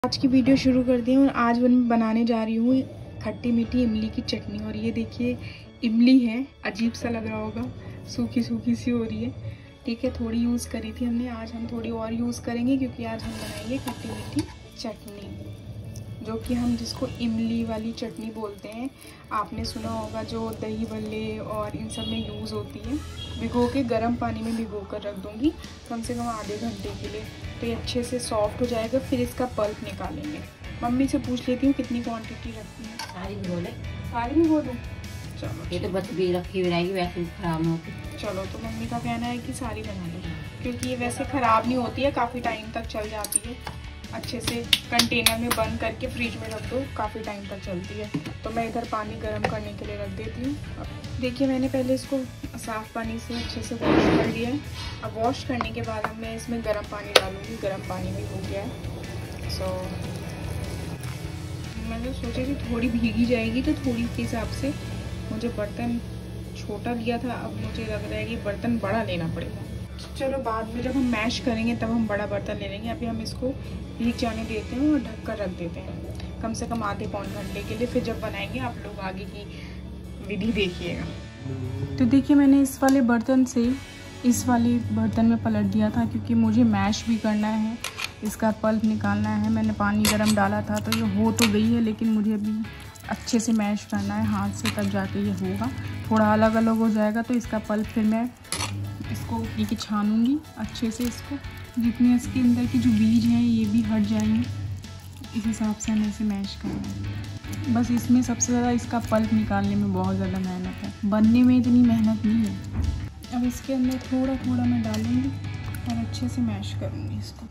आज की वीडियो शुरू कर दी हूँ। आज मैं बनाने जा रही हूँ खट्टी मीठी इमली की चटनी। और ये देखिए इमली है, अजीब सा लग रहा होगा, सूखी सूखी सी हो रही है। ठीक है, थोड़ी यूज़ करी थी हमने, आज हम थोड़ी और यूज़ करेंगे क्योंकि आज हम बनाएंगे खट्टी मीठी चटनी, जो कि हम जिसको इमली वाली चटनी बोलते हैं। आपने सुना होगा, जो दही भल्ले और इन सब में यूज़ होती है। भिगो के गर्म पानी में भिगो कर रख दूँगी कम से कम आधे घंटे के लिए, तो ये अच्छे से सॉफ्ट हो जाएगा। फिर इसका पल्प निकालेंगे। मम्मी से पूछ लेती हूँ कितनी क्वांटिटी रखती है। सारी बोले, सारी भी दूँ? चलो, ये तो बच भी रखी बनाएगी, वैसे भी खराब ना होती। चलो, तो मम्मी का कहना है कि सारी बना लो, क्योंकि ये वैसे ख़राब नहीं होती है, काफ़ी टाइम तक चल जाती है। अच्छे से कंटेनर में बंद करके फ्रिज में रख दो, काफ़ी टाइम तक चलती है। तो मैं इधर पानी गर्म करने के लिए रख देती हूँ। देखिए, मैंने पहले इसको साफ़ पानी से अच्छे से वॉश कर लिया है। अब वॉश करने के बाद अब मैं इसमें गर्म पानी डालूँगी। गर्म पानी भी हो गया है। सो मैंने सोचा कि थोड़ी भीगी जाएगी, तो थोड़ी के हिसाब से मुझे बर्तन छोटा लिया था, अब मुझे लग रहा है कि बर्तन बड़ा लेना पड़ेगा। चलो, बाद में जब हम मैश करेंगे तब हम बड़ा बर्तन ले लेंगे। अभी हम इसको भीग जाने देते हैं और ढक कर रख देते हैं कम से कम आधे पौन घंटे के लिए। फिर जब बनाएंगे आप लोग आगे की विधि देखिएगा। तो देखिए, मैंने इस वाले बर्तन से इस वाले बर्तन में पलट दिया था, क्योंकि मुझे मैश भी करना है, इसका पल्प निकालना है। मैंने पानी गर्म डाला था, तो ये हो तो गई है, लेकिन मुझे अभी अच्छे से मैश करना है हाथ से, तब जाके ये होगा। थोड़ा अलग अलग हो जाएगा तो इसका पल्प फिर मैं इसको लेके छानूंगी अच्छे से। इसको जितने इसके अंदर के जो बीज हैं ये भी हट जाएंगे, इस हिसाब से हमें इसे मैश करना है। बस इसमें सबसे ज़्यादा इसका पल्प निकालने में बहुत ज़्यादा मेहनत है, बनने में इतनी मेहनत नहीं है। अब इसके अंदर थोड़ा थोड़ा मैं डालूँगी और अच्छे से मैश करूँगी इसको।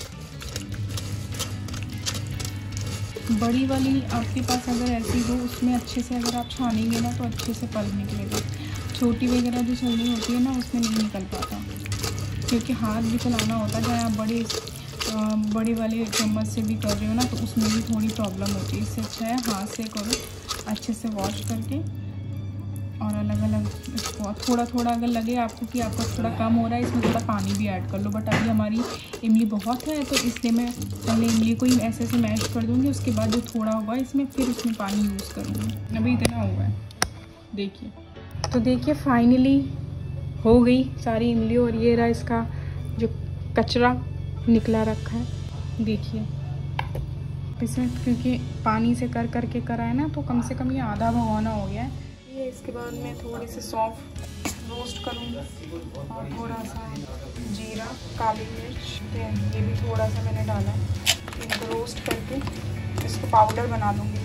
बड़ी वाली आपके पास अगर ऐसी हो, उसमें अच्छे से अगर आप छानेंगे ना तो अच्छे से पल्प निकलेगा। छोटी वगैरह जो छलनी होती है ना, उसमें नहीं निकल पाता, क्योंकि हाथ भी चलाना होता है। चाहे आप बड़े वाले चम्मच से भी कर रहे हो ना, तो उसमें भी थोड़ी प्रॉब्लम होती है। इससे अच्छा है हाथ से करो, अच्छे से वॉश करके। और अलग अलग इसको थोड़ा थोड़ा अगर लगे आपको कि आपका थोड़ा कम हो रहा है, इसमें थोड़ा पानी भी ऐड कर लो। बट अभी हमारी इमली बहुत है, तो इसलिए मैं पहले इमली को ही ऐसे ऐसे मैश कर दूँगी। उसके बाद जो थोड़ा होगा इसमें, फिर उसमें पानी यूज़ करूँगी। अभी इतना हुआ है, देखिए। तो देखिए, फाइनली हो गई सारी इमली, और ये रहा इसका जो कचरा निकला रखा है, देखिए। इसमें क्योंकि पानी से कर करके करा है ना, तो कम से कम ये आधा भगोना हो गया है। ये इसके बाद मैं थोड़ी सी सौंफ रोस्ट करूँगी और थोड़ा सा जीरा, काली मिर्च, ये भी थोड़ा सा मैंने डाला है। इनको रोस्ट करके इसको पाउडर बना लूँगी।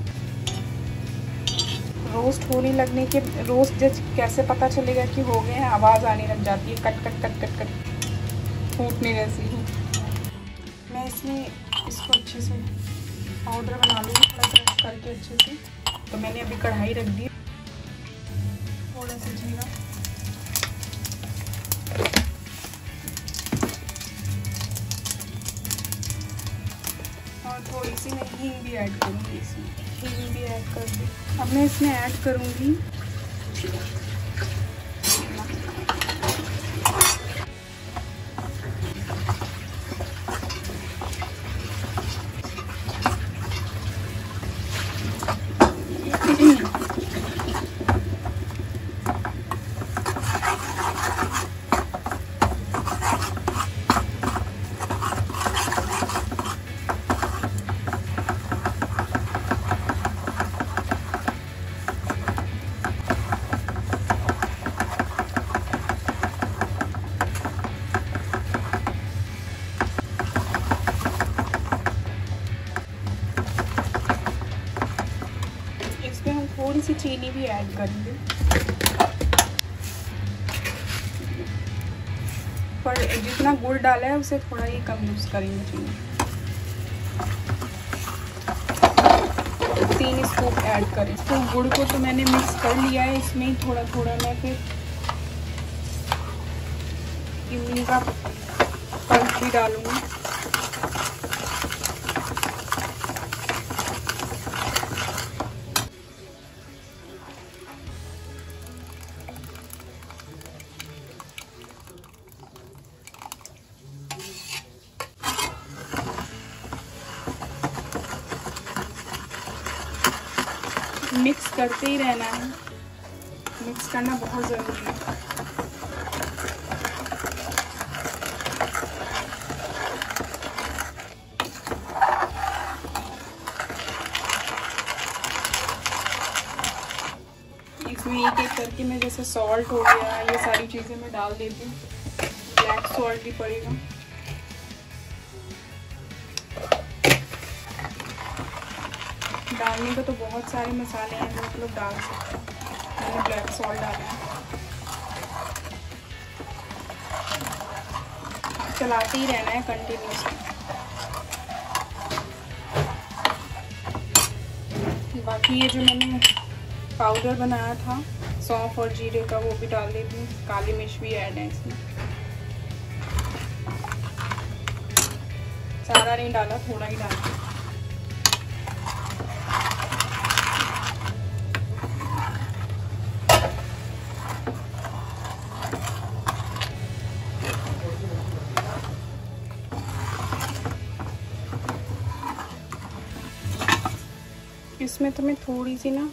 रोस्ट होने लगने के रोस्ट जब कैसे पता चलेगा कि हो गए हैं, आवाज़ आने लग जाती है, कट कट कट कट कट फूटने जैसी ही। मैं इसमें इसको अच्छे से पाउडर बना लूँगी, थोड़ा क्रश करके अच्छे से। तो मैंने अभी कढ़ाई रख दी, थोड़ा सा जीरा, और थोड़ी सी मैं हींग भी ऐड करूँगी इसमें। हींग भी ऐड कर दी। अब मैं इसमें ऐड करूँगी थोड़ी सी चीनी भी ऐड करेंगे, पर जितना गुड़ डाला है उसे थोड़ा ही कम यूज़ करेंगे चीनी। 3 स्कूप ऐड करें। तो गुड़ को तो मैंने मिक्स कर लिया है, इसमें ही थोड़ा थोड़ा मैं फिर इमली का पल्प भी डालूंगी। मिक्स करते ही रहना है, मिक्स करना बहुत ज़रूरी है। इसमें एक एक करके मैं जैसे सॉल्ट हो गया, ये सारी चीज़ें मैं डाल देती हूँ। ब्लैक सॉल्ट भी पड़ेगा। डालने को तो बहुत सारे मसाले हैं जो आप लोग डाल सकते हैं, मैंने ब्लैक सॉल्ट डाला है। चलाते ही रहना है कंटिन्यूसली। बाकी ये जो मैंने पाउडर बनाया था सौंफ और जीरे का, वो भी डाल देती हूँ। काली मिर्च भी ऐड है इसमें। सारा नहीं डाला, थोड़ा ही डाला। इसमें तो मैं थोड़ी सी ना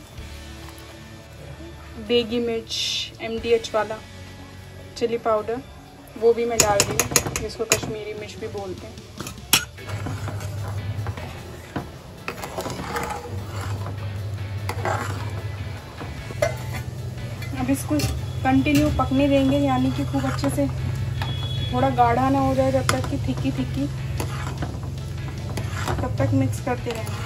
देगी मिर्च, MDH वाला चिली पाउडर, वो भी मैं डाल रही हूँ, जिसको कश्मीरी मिर्च भी बोलते हैं। अब इसको कंटिन्यू पकने देंगे, यानी कि खूब अच्छे से थोड़ा गाढ़ा ना हो जाए, जब तक कि थिकी थिकी, तब तक मिक्स करते रहना।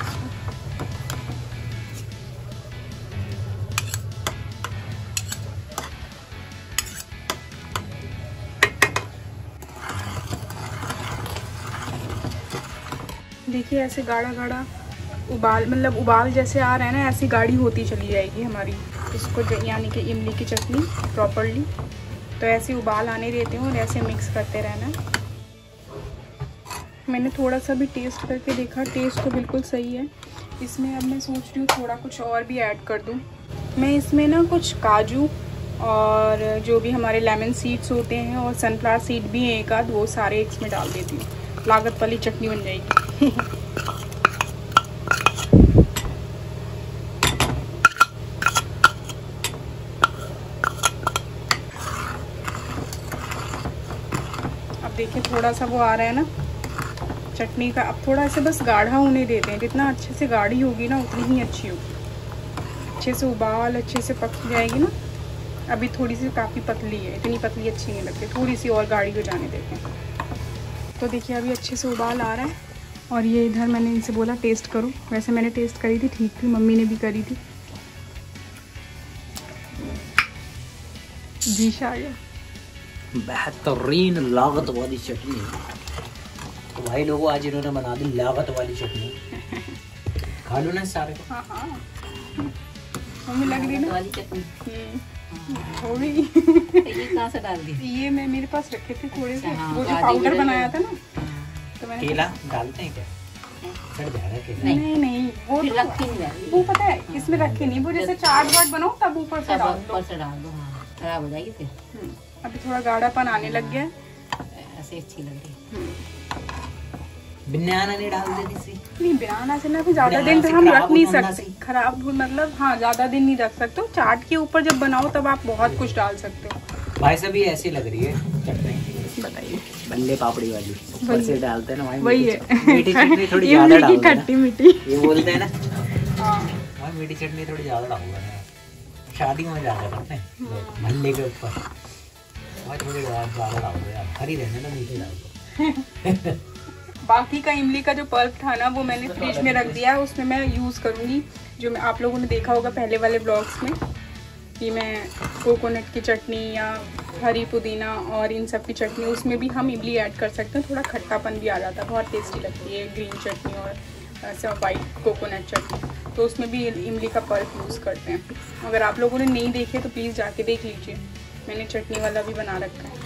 देखिए ऐसे गाढ़ा गाढ़ा उबाल, मतलब उबाल जैसे आ रहा है ना, ऐसी गाढ़ी होती चली जाएगी हमारी इसको, यानी कि इमली की चटनी प्रॉपरली। तो ऐसे उबाल आने देते हैं और ऐसे मिक्स करते रहना। मैंने थोड़ा सा भी टेस्ट करके देखा, टेस्ट तो बिल्कुल सही है। इसमें अब मैं सोच रही हूँ थोड़ा कुछ और भी ऐड कर दूँ। मैं इसमें ना कुछ काजू और जो भी हमारे लेमन सीड्स होते हैं और सनफ्लावर सीड भी हैं एक आध, वो सारे इसमें डाल देती हूँ। लागत वाली चटनी बन जाएगी। अब देखिए थोड़ा सा वो आ रहा है ना चटनी का। अब थोड़ा ऐसे बस गाढ़ा होने देते हैं, जितना अच्छे से गाढ़ी होगी ना उतनी ही अच्छी होगी। अच्छे से उबाल अच्छे से पक जाएगी ना। अभी थोड़ी सी काफ़ी पतली है, इतनी पतली अच्छी नहीं लगती, थोड़ी सी और गाढ़ी हो जाने देते हैं। तो देखिए अभी अच्छे से उबाल आ रहा है। और ये इधर मैंने इनसे बोला टेस्ट करो, वैसे मैंने टेस्ट करी थी, ठीक थी, मम्मी ने भी करी थी। जी शायद बेहतरीन लागत वाली चटनी। तो भाई लोगों आज इन्होंने बना दी लागत वाली चटनी। खा लो ना सारे को। हाँ हाँ मम्मी लग रही ना वाली चटनी थोड़ी। ये कहाँ से डाल दी? ये मैं मेरे पास रखे थे थोड़े से, हाँ, वो जो पाउडर बनाया था ना, तो मैंने केला डालते हैं क्या? सड़ जाएगा केला। नहीं नहीं वो तो रखी नहीं जाती। वो पता है इसमें रखे नहीं, वो जैसे चाट वाट बनाओ तब ऊपर से डाल दो। ऊपर से डाल दो, हाँ खराब हो जाएगी फिर। अभी थोड़ा गाढ़ापन आने लग गया है। ऐसे अच्छी लग रही। बिन्याना नहीं डाल देती सी? नहीं बिना से ना भी ज्यादा दिन तक हम रख नहीं सकते, खराब मतलब हाँ ज्यादा दिन नहीं रख सकते। चाट के ऊपर जब बनाओ तब आप बहुत कुछ डाल सकते हो। भाई साहब ये ऐसी लग रही है चटनी, बताइए बल्ले पापड़ी वाली, ऊपर से डालते हैं ना भाई। वही है मीठी चटनी थोड़ी ज्यादा डालते हैं, खट्टी मीठी ये बोलते हैं ना। हाँ भाई मीठी चटनी थोड़ी ज्यादा डालूंगा ना, शादी में ज्यादा करते हैं भल्ले के ऊपर। भाई थोड़ी ज्यादा डाल दो यार, हरी रहने ना मीठी डाल दो। बाकी का इमली का जो पल्प था ना वो मैंने फ्रिज में रख दिया है, उसमें मैं यूज़ करूँगी। जो मैं आप लोगों ने देखा होगा पहले वाले ब्लॉग्स में कि मैं कोकोनट की चटनी या हरी पुदीना और इन सब की चटनी, उसमें भी हम इमली ऐड कर सकते हैं। थोड़ा खट्टापन भी आ जाता है, बहुत टेस्टी लगती है ग्रीन चटनी और ऐसा वाइट कोकोनट चटनी। तो उसमें भी इमली का पल्प यूज़ करते हैं। अगर आप लोगों ने नहीं देखे तो प्लीज़ जाके देख लीजिए, मैंने चटनी वाला भी बना रखा है।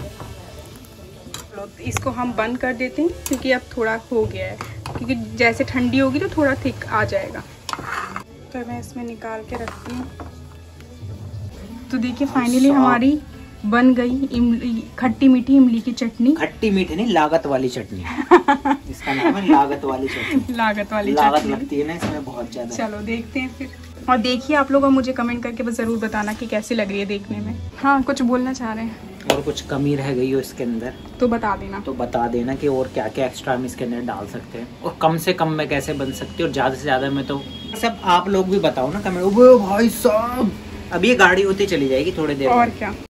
इसको हम बंद कर देते हैं क्योंकि अब थोड़ा हो गया है, क्योंकि जैसे ठंडी होगी तो थोड़ा थिक आ जाएगा। तो मैं इसमें निकाल के रखती हूँ। तो देखिए फाइनली हमारी बन गई इमली, खट्टी मीठी इमली की चटनी। खट्टी मीठी नहीं, लागत वाली चटनी। इसका नाम है लागत वाली चटनी। लागत वाली लागत चटनी लगती है ना इसमें बहुत ज्यादा। चलो देखते हैं फिर। और देखिए आप लोग, और मुझे कमेंट करके बस ज़रूर बताना कि कैसी लग रही है देखने में। हाँ, कुछ बोलना चाह रहे हैं? और कुछ कमी रह गई हो इसके अंदर तो बता देना। तो बता देना कि और क्या क्या एक्स्ट्रा हम इसके अंदर डाल सकते हैं, और कम से कम में कैसे बन सकती है, और ज़्यादा से ज़्यादा में तो सब आप लोग भी बताओ ना कमेंट। भाई साहब, अब ये गाड़ी होती चली जाएगी थोड़ी देर और बाद। क्या।